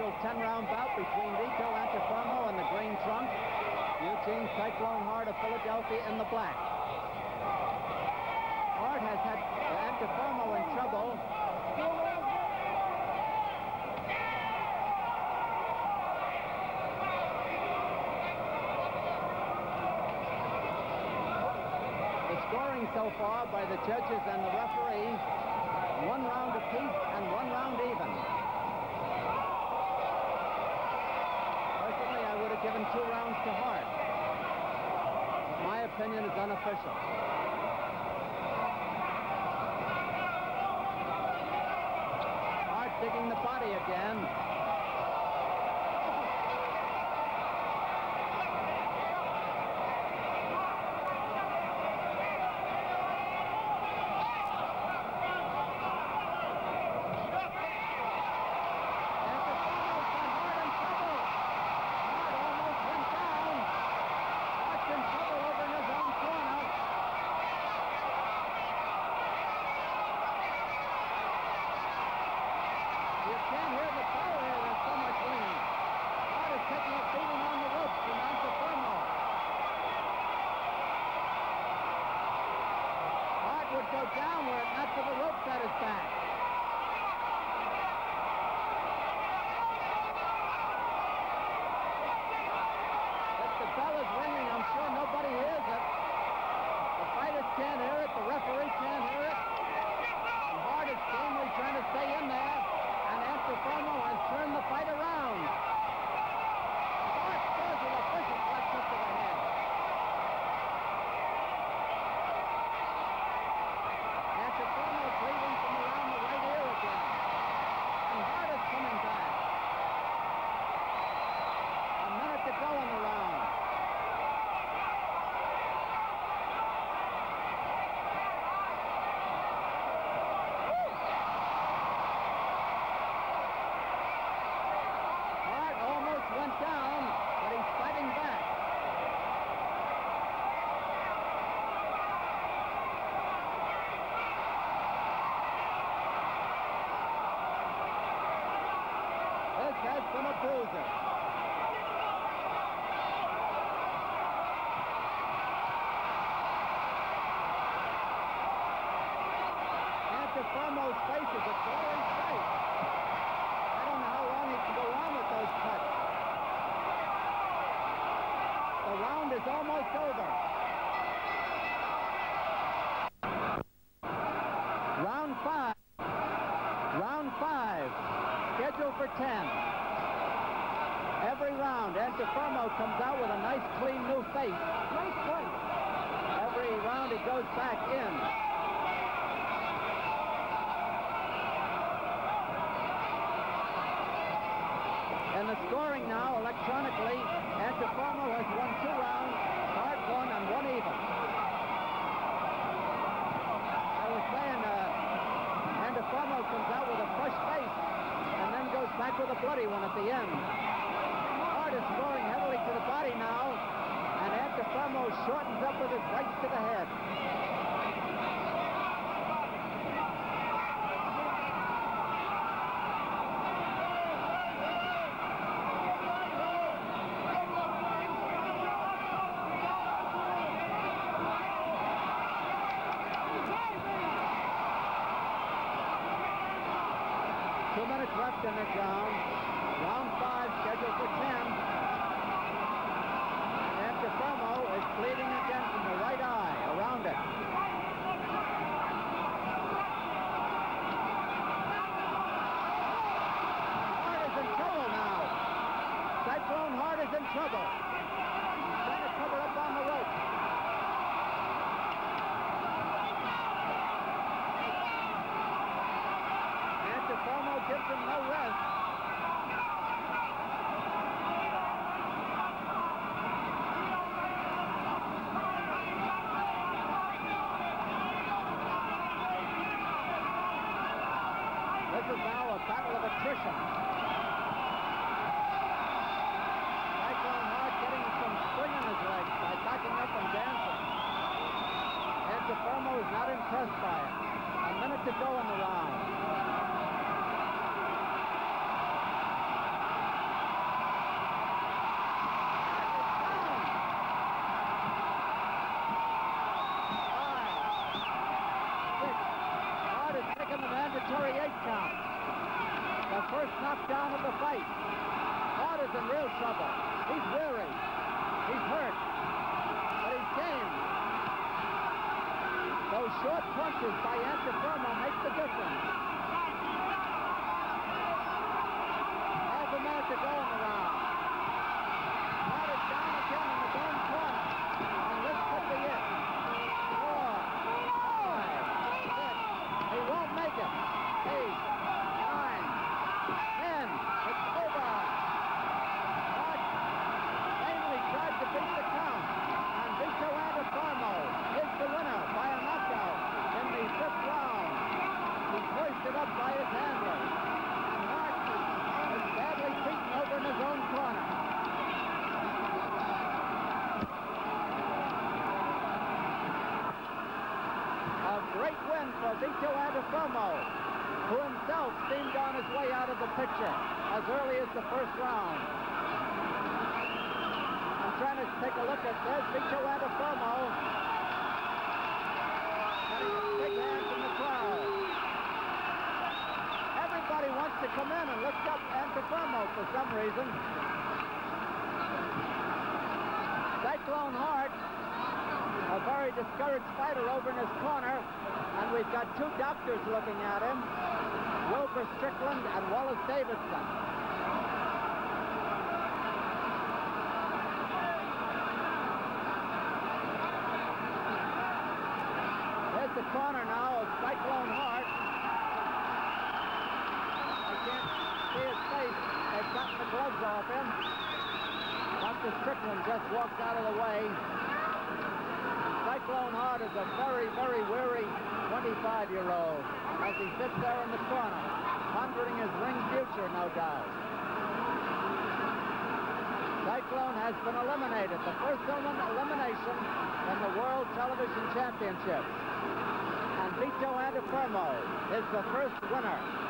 little 10-round bout between Vito Antuofermo in the green trunks, Eugene Cyclone Hart of Philadelphia in the black. Hart has had Antuofermo in trouble. The scoring so far by the judges and the referee, 1 round apiece and 1 round even. Personally, I would have given 2 rounds to Hart. But my opinion is unofficial. Hart digging the body again. Antuofermo's face is a glowing sight. I don't know how long he can go on with those cuts. The round is almost over. Round 5. Round 5. Scheduled for 10. Every round, Antuofermo comes out with a nice, clean, new face. Nice fight. Every round, he goes back in. And the scoring now, electronically, Antuofermo has won 2 rounds, Hart 1 and 1 even. I was saying, Antuofermo comes out with a fresh face and then goes back with a bloody one at the end. Hart is scoring heavily to the body now, and Antuofermo shortens up with his rights to the head. Left in this round. Round 5 scheduled for 10. And Antuofermo is bleeding again from the right eye, around it. Hart is in trouble now. Cyclone Hart is in trouble. He's trying to cover up on the rope. Antuofermo gives him no rest. This is now a battle of attrition. Cyclone Hart getting some spring in his legs by backing up and dancing. Antuofermo is not impressed by it. A minute to go in the round. mandatory 8 count. The first knockdown of the fight. Hart is in real trouble. He's weary. He's hurt. But he's game. Those short punches by Antuofermo make the difference. Half a minute to go in the round. Hart is down again in his own corner. And this could be it. 4, 5, 6. He won't make it. 8, 9, 10. It's over. Hart vainly tried to beat the count. And Vito Antuofermo is the winner by a knockout in the 5th round. He's hoisted up by his handler. And Hart is badly beaten over in his own corner. A great win for Vito Antuofermo, who himself seemed on his way out of the picture as early as the 1st round. I'm trying to take a look at this. Vito Antuofermo getting a big hand from the crowd. Everybody wants to come in and lift up Antuofermo for some reason. Cyclone Hart, a very discouraged fighter over in his corner, and we've got 2 doctors looking at him, Wilbur Strickland and Wallace Davidson. There's the corner now of Cyclone Hart. I can't see his face. They've gotten the gloves off him. Dr. Strickland just walked out of the way. Cyclone Hart is a very, very weary 25-year-old as he sits there in the corner, pondering his ring future, no doubt. Cyclone has been eliminated, the first elimination in the World Television Championships. And Vito Antuofermo is the first winner.